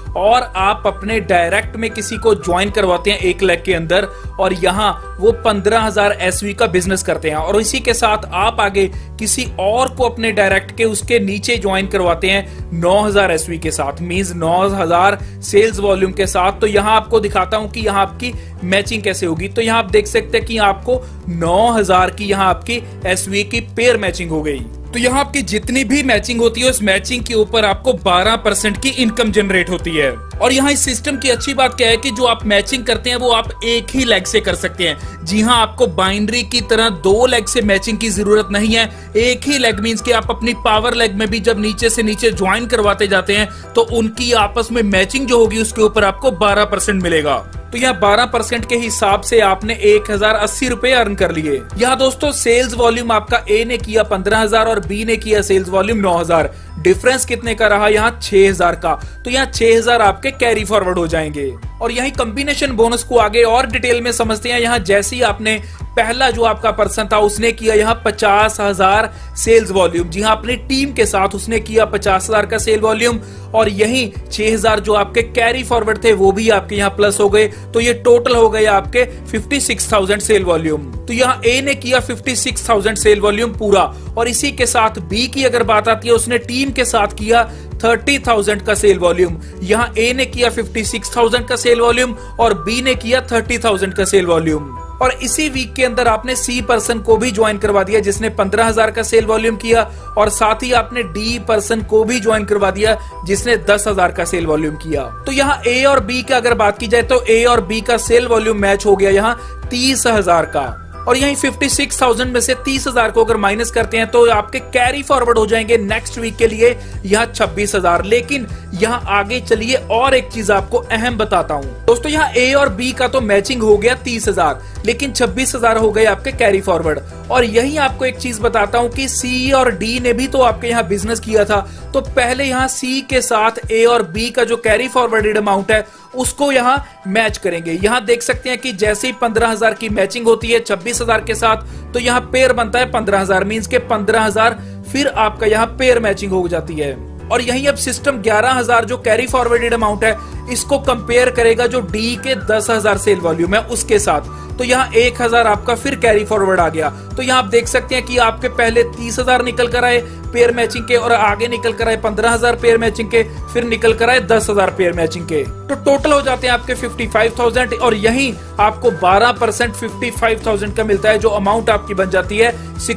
और आप अपने डायरेक्ट में किसी को ज्वाइन करवाते हैं 1 लाख के अंदर, और यहाँ वो 15,000 एसवी का बिजनेस करते हैं, और इसी के साथ आप आगे किसी और को अपने डायरेक्ट के उसके नीचे ज्वाइन करवाते हैं 9,000 एसवी के साथ, मींस 9,000 सेल्स वॉल्यूम के साथ। तो यहाँ आपको दिखाता हूं कि यहाँ आपकी मैचिंग कैसे होगी। तो यहाँ आप देख सकते हैं कि आपको 9,000 की यहाँ आपकी एसवी की पेयर मैचिंग हो गई। तो यहाँ आपकी जितनी भी मैचिंग होती है उस मैचिंग के ऊपर आपको 12% की इनकम जनरेट होती है। और यहाँ इस सिस्टम की अच्छी बात क्या है कि जो आप मैचिंग करते हैं वो आप एक ही लेग से कर सकते हैं। जी हाँ, आपको बाइनरी की तरह 2 लेग से मैचिंग की जरूरत नहीं है। एक ही लेग मींस कि आप अपनी पावर लेग में भी जब नीचे से नीचे ज्वाइन करवाते जाते हैं तो उनकी आपस में मैचिंग जो होगी उसके ऊपर आपको 12% मिलेगा। तो यहाँ 12% के हिसाब से आपने 1080 रुपए अर्न कर लिए। यहाँ दोस्तों सेल्स वॉल्यूम आपका ए ने किया 15,000 और बी ने किया सेल्स वॉल्यूम 9,000। डिफरेंस कितने का रहा? यहाँ 6,000 का। तो यहाँ 6,000 आपके कैरी फॉरवर्ड हो जाएंगे। और यही कॉम्बिनेशन बोनस को आगे और डिटेल में समझते हैं। यहाँ जैसे ही आपने पहला जो आपका पर्सन था उसने किया यहाँ 50,000 सेल्स वॉल्यूम, जी हाँ अपनी टीम के साथ उसने किया 50,000 का सेल वॉल्यूम, और यही 6,000 जो आपके कैरी फॉरवर्ड थे वो भी आपके यहाँ प्लस हो गए। तो ये टोटल हो गए आपके 56,000 सेल वॉल्यूम। तो यहाँ ए ने किया 56,000 सेल वॉल्यूम पूरा, और इसी के साथ बी की अगर बात आती है उसने टीम के साथ किया 30,000 का सेल वॉल्यूम। यहाँ ए ने किया 56,000 का सेल वॉल्यूम और बी ने किया 30,000 का सेल वॉल्यूम। और इसी वीक के अंदर आपने सी पर्सन को भी ज्वाइन करवा दिया जिसने 15,000 का सेल वॉल्यूम किया, और साथ ही आपने डी पर्सन को भी ज्वाइन करवा दिया जिसने 10,000 का सेल वॉल्यूम किया। तो यहाँ ए और बी का अगर बात की जाए तो ए और बी का सेल वॉल्यूम मैच हो गया यहाँ 30,000 का। और यही 56,000 में से 30,000 को अगर माइनस करते हैं तो आपके कैरी फॉरवर्ड हो जाएंगे नेक्स्ट वीक के लिए यहाँ 26,000। लेकिन यहाँ आगे चलिए और एक चीज आपको अहम बताता हूँ दोस्तों। यहाँ ए और बी का तो मैचिंग हो गया 30,000, लेकिन 26,000 हो गए आपके कैरी फॉरवर्ड। और यही आपको एक चीज बताता हूँ कि सी और डी ने भी तो आपके यहाँ बिजनेस किया था, तो पहले यहाँ सी के साथ ए और बी का जो कैरी फॉरवर्डेड अमाउंट है उसको यहाँ मैच करेंगे। यहाँ देख सकते हैं कि जैसे ही 15,000 की मैचिंग होती है 26,000 के साथ, तो यहाँ पेयर बनता है 15,000, मींस के 15,000 फिर आपका यहाँ पेयर मैचिंग हो जाती है। और यही अब सिस्टम 11,000 जो कैरी फॉरवर्डेड अमाउंट है इसको कंपेयर करेगा जो डी के 10,000 सेल वॉल्यूम है उसके साथ। तो यहाँ 1,000 आपका फिर कैरी फॉरवर्ड आ गया। तो यहाँ आप देख सकते हैं कि आपके पहले 30,000 निकल कर आए पेयर मैचिंग के, और आगे निकल कर आए 15,000 पेयर मैचिंग के, फिर निकल कर आए 10,000 पेयर मैचिंग के। तो टोटल हो जाते हैं आपके 55,000, और यही आपको 12% 55,000 का मिलता है, जो अमाउंट आपकी बन जाती है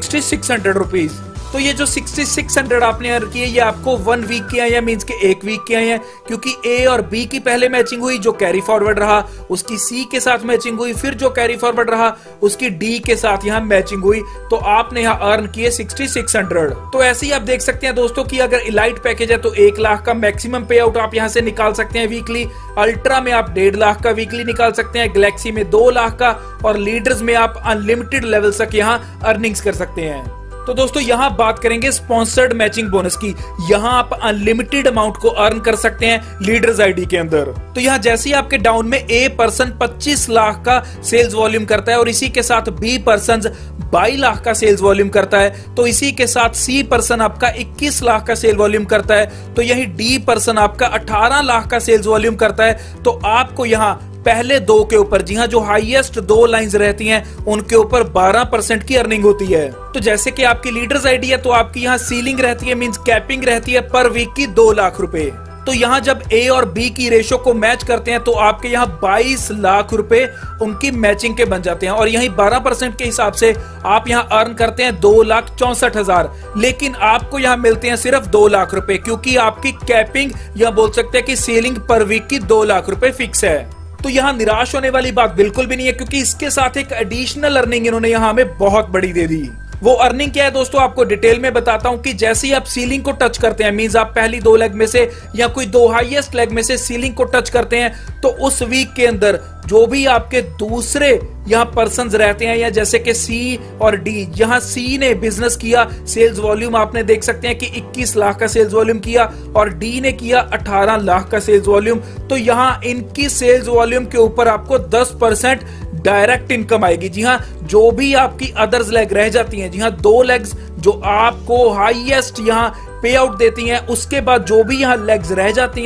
6,600 रुपीज। तो ये जो 6,600 आपने अर्न किए ये आपको 1 वीक के आए हैं, मींस के 1 वीक के आए हैं, क्योंकि ए और बी की पहले मैचिंग हुई जो कैरी फॉरवर्ड रहा, उसकी सी के साथ मैचिंग हुई, फिर जो कैरी फॉरवर्ड रहा उसकी डी के साथ यहाँ मैचिंग हुई। तो आपने यहाँ अर्न किए 6,600। तो ऐसे ही आप देख सकते हैं दोस्तों कि अगर इलाइट पैकेज है तो 1 लाख का मैक्सिमम पे आउट आप यहाँ से निकाल सकते हैं वीकली। अल्ट्रा में आप 1.5 लाख का वीकली निकाल सकते हैं, गैलेक्सी में 2 लाख का, और लीडर्स में आप अनलिमिटेड लेवल तक यहाँ अर्निंग्स कर सकते हैं। तो दोस्तों यहाँ बात करेंगे स्पॉन्सर्ड मैचिंग बोनस की। यहाँ आप अनलिमिटेड अमाउंट को अर्न कर सकते हैं लीडर्स आईडी के अंदर। तो यहाँ जैसे ही आपके डाउन में ए पर्सन 25 लाख का सेल्स वॉल्यूम करता है और इसी के साथ बी पर्सन 22 लाख का सेल्स वॉल्यूम करता है, तो इसी के साथ सी पर्सन आपका 21 लाख का सेल वॉल्यूम करता है, तो यही डी पर्सन आपका 18 लाख का सेल्स वॉल्यूम करता है। तो आपको यहाँ पहले 2 के ऊपर, जी हाँ जो हाईएस्ट 2 लाइंस रहती हैं उनके ऊपर 12% की अर्निंग होती है। तो जैसे कि आपकी लीडर्स आईडी है तो आपकी यहाँ सीलिंग रहती है, मींस कैपिंग रहती है पर वीक की 2 लाख रुपए। तो यहाँ जब ए और बी की रेशो को मैच करते हैं तो आपके यहाँ 22 लाख रुपए उनकी मैचिंग के बन जाते हैं, और यही 12% के हिसाब से आप यहाँ अर्न करते हैं 2,64,000। लेकिन आपको यहाँ मिलते हैं सिर्फ 2 लाख रुपए, क्योंकि आपकी कैपिंग या बोल सकते हैं कि सेलिंग पर वीक की 2 लाख रुपए फिक्स है। तो यहाँ निराश होने वाली बात बिल्कुल भी नहीं है, क्योंकि इसके साथ एक एडिशनल अर्निंग इन्होंने यहाँ हमें बहुत बड़ी दे दी। वो अर्निंग क्या है दोस्तों आपको डिटेल में बताता हूं कि जैसे ही आप सीलिंग को टच करते हैं, मींस आप पहली 2 लेग में से या कोई 2 हाईएस्ट लेग में से सीलिंग को टच करते हैं, तो उस वीक के अंदर जो भी आपके दूसरे यहाँ पर्सन्स रहते हैं, या जैसे कि सी और डी, यहाँ सी ने बिजनेस किया, सेल्स वॉल्यूम आपने देख सकते हैं कि 21 लाख का सेल्स वॉल्यूम किया, और डी ने किया 18 लाख का सेल्स वॉल्यूम। तो यहाँ इनकी सेल्स वॉल्यूम के ऊपर आपको 10% डायरेक्ट इनकम आएगी। जी हाँ, जो भी आपकी अदर्स लेग रह जाती हैं, जी हाँ 2 लेग्स जो आपको हाईएस्ट यहाँ पे आउट देती हैं, उसके बाद जो भी यहाँ लेग्स रह जाती हैं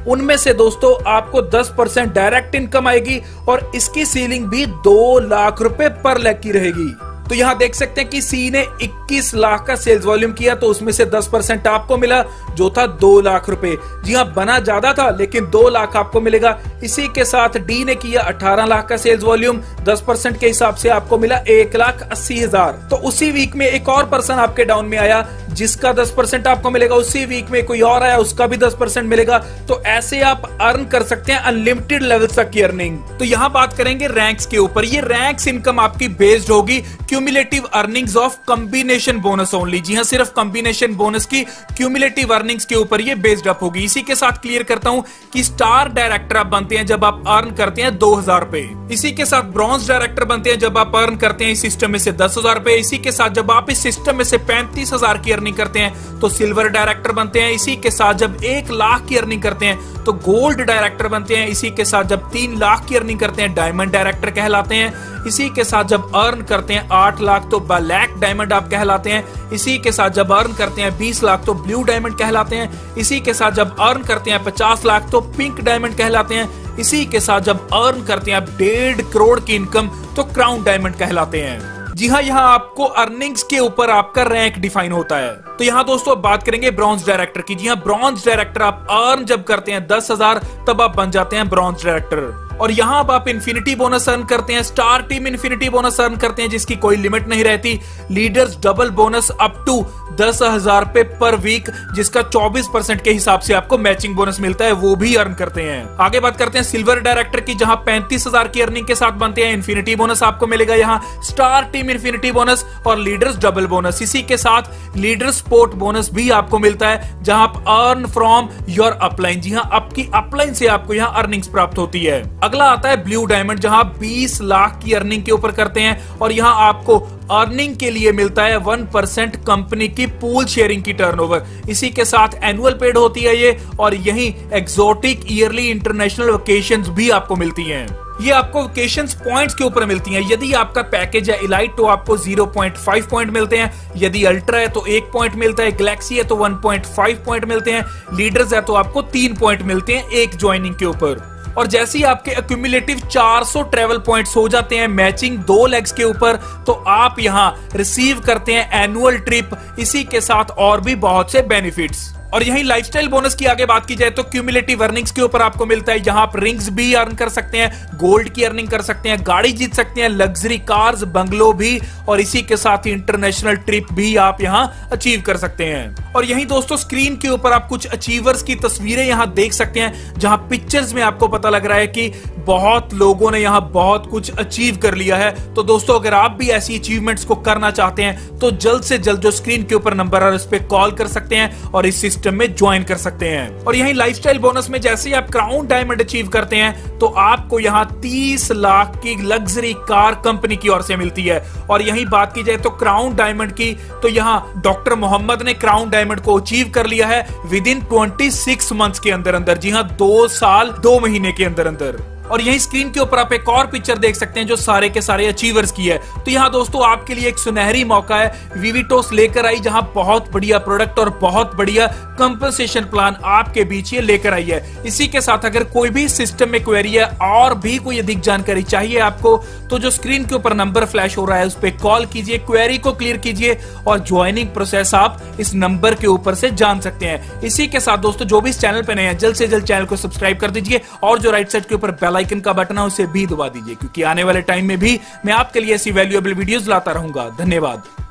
उनमें से दोस्तों आपको 10% डायरेक्ट इनकम आएगी और इसकी सीलिंग भी 2 लाख रुपए पर लैक की रहेगी। तो यहां देख सकते हैं कि सी ने 21 लाख का सेल्स वॉल्यूम किया, तो उसमें से 10% आपको मिला जो था 2 लाख रुपए। जी हां, बना ज्यादा था लेकिन 2 लाख आपको मिलेगा। इसी के साथ डी ने किया 18 लाख का सेल्स वॉल्यूम, 10% के हिसाब से आपको मिला 1,80,000। तो उसी वीक में एक और पर्सन आपके डाउन में आया जिसका 10% आपको मिलेगा, उसी वीक में कोई और आया उसका भी 10% मिलेगा। तो ऐसे आप अर्न कर सकते हैं अनलिमिटेड लेवल तक की अर्निंग। तो यहां बात करेंगे रैंक्स के ऊपर। ये रैंक्स इनकम आपकी बेस्ड होगी cumulative earnings of combination bonus only. जी हां, सिर्फ कॉम्बिनेशन बोनस की क्यूमुलेटिव अर्निंग्स के ऊपर ये बेस्ड अप होगी। इसी के साथ क्लियर करता हूं कि स्टार डायरेक्टर आप बनते हैं जब आप अर्न करते हैं 2,000 रुपए। इसी के साथ ब्रॉन्ज डायरेक्टर बनते हैं जब आप अर्न करते हैं इस सिस्टम में से 10,000 रुपए। इसी के साथ जब आप इस सिस्टम में से 35,000 की अर्निंग करते हैं तो सिल्वर डायरेक्टर बनते हैं। इसी के साथ जब 1 लाख की अर्निंग करते हैं तो गोल्ड डायरेक्टर बनते हैं। इसी के साथ जब 3 लाख की अर्निंग करते हैं डायमंड डायरेक्टर कहलाते हैं। इसी के साथ जब अर्न करते हैं 8 लाख तो ब्लैक डायमंड आप कहलाते हैं। इसी के साथ जब अर्न करते हैं 20 लाख तो ब्लू डायमंड कहलाते हैं। इसी के साथ जब अर्न करते हैं 50 लाख तो पिंक डायमंड कहलाते हैं। इसी के साथ जब अर्न करते हैं 1.5 करोड़ की इनकम तो क्राउन डायमंड कहलाते हैं। जी हाँ, यहाँ आपको अर्निंग्स के ऊपर आपका रैंक डिफाइन होता है। तो यहाँ दोस्तों बात करेंगे ब्रॉन्ज डायरेक्टर की। जी हाँ, ब्रॉन्ज डायरेक्टर आप अर्न जब करते हैं 10,000 तब आप बन जाते हैं ब्रॉन्ज डायरेक्टर। और यहाँ अब आप इन्फिनिटी बोनस अर्न करते हैं, star team infinity bonus earn करते हैं जिसकी कोई लिमिट नहीं रहती। Leaders double bonus up to 10,000 रुपए पर वीक जिसका 24% के हिसाब से आपको मैचिंग बोनस मिलता है, वो भी अर्न करते हैं। आगे बात करते हैं सिल्वर डायरेक्टर की, जहां 35,000 की अर्निंग के साथ बनते हैं इन्फिनिटी बोनस आपको मिलेगा यहाँ, स्टार टीम इन्फिनिटी बोनस और लीडर्स डबल बोनस। इसी के साथ लीडर्स स्पोर्ट बोनस भी आपको मिलता है जहां आप अर्न फ्रॉम योर अपलाइन। जी हाँ, आपकी अपलाइन से आपको यहाँ अर्निंग्स प्राप्त होती है। अगला आता है ब्लू डायमंड, जहां आप 20 लाख की अर्निंग के ऊपर करते हैं और यहां आपको अर्निंग के लिए मिलता है 1% कंपनी की पूल शेयरिंग की टर्नओवर। इसी के साथ एनुअल पेड होती है ये, और यही एक्सोटिक ईयरली इंटरनेशनल वेकेशंस भी आपको मिलती हैं। ये आपको वेकेशंस पॉइंट्स के ऊपर मिलती हैं। यदि आपका पैकेज है इलाइट तो आपको 0.5 पॉइंट मिलते हैं, यदि अल्ट्रा है तो 1 पॉइंट मिलता है, गैलेक्सी है तो 1.5 पॉइंट मिलते हैं, लीडर्स है तो आपको 3 पॉइंट मिलते हैं एक ज्वाइनिंग के ऊपर। और जैसे ही आपके एक्यूमुलेटिव 400 ट्रेवल पॉइंट्स हो जाते हैं मैचिंग 2 लेग्स के ऊपर तो आप यहां रिसीव करते हैं एनुअल ट्रिप। इसी के साथ और भी बहुत से बेनिफिट्स। और यही लाइफस्टाइल बोनस की आगे बात की जाए तो क्यूमुलेटिव अर्निंग्स के ऊपर आपको मिलता है, जहां आप रिंग्स भी अर्न कर सकते हैं, गोल्ड की अर्निंग कर सकते हैं, गाड़ी जीत सकते हैं, लग्जरी कार्स, बंगलो भी, और इसी के साथ ही इंटरनेशनल ट्रिप भी आप यहां अचीव कर सकते हैं। और यही दोस्तों स्क्रीन के ऊपर आप कुछ अचीवर्स की तस्वीरें यहां देख सकते हैं, जहां पिक्चर्स में आपको पता लग रहा है कि बहुत लोगों ने यहां बहुत कुछ अचीव कर लिया है। तो दोस्तों अगर आप भी ऐसी अचीवमेंट्स को करना चाहते हैं तो जल्द से जल्द जो स्क्रीन के ऊपर नंबर है उस पर कॉल कर सकते हैं और इस सिस्टम में ज्वाइन कर सकते हैं। और यही लाइफस्टाइल बोनस में जैसे ही आप क्राउन डायमंड अचीव करते हैं तो आपको यहां 30 लाख की लग्जरी कार कंपनी की ओर से मिलती है। और यही बात की जाए तो क्राउन डायमंड की, तो यहां डॉक्टर मोहम्मद ने क्राउन डायमंड को अचीव कर लिया है विद इन 26 मंथ्स के अंदर अंदर। जी हां, 2 साल 2 महीने के अंदर अंदर। और यही स्क्रीन के ऊपर आप एक और पिक्चर देख सकते हैं जो सारे के सारे अचीवर्स की है। तो यहाँ दोस्तों आपके लिए एक सुनहरी मौका है, विविटोस लेकर आई जहां बहुत बढ़िया प्रोडक्ट और बहुत बढ़िया कंपनसेशन प्लान आपके बीच ये लेकर आई है। इसी के साथ अगर कोई भी सिस्टम में क्वेरी है और भी कोई अधिक जानकारी चाहिए आपको तो जो स्क्रीन के ऊपर नंबर फ्लैश हो रहा है उस पर कॉल कीजिए, क्वेरी को क्लियर कीजिए और ज्वाइनिंग प्रोसेस आप इस नंबर के ऊपर से जान सकते हैं। इसी के साथ दोस्तों जो भी इस चैनल पे नए हैं जल्द से जल्द चैनल को सब्सक्राइब कर दीजिए और जो राइट साइड के ऊपर बेल आइकन का बटन है उसे भी दबा दीजिए, क्योंकि आने वाले टाइम में भी मैं आपके लिए ऐसी वैल्यूएबल वीडियोस लाता रहूंगा। धन्यवाद।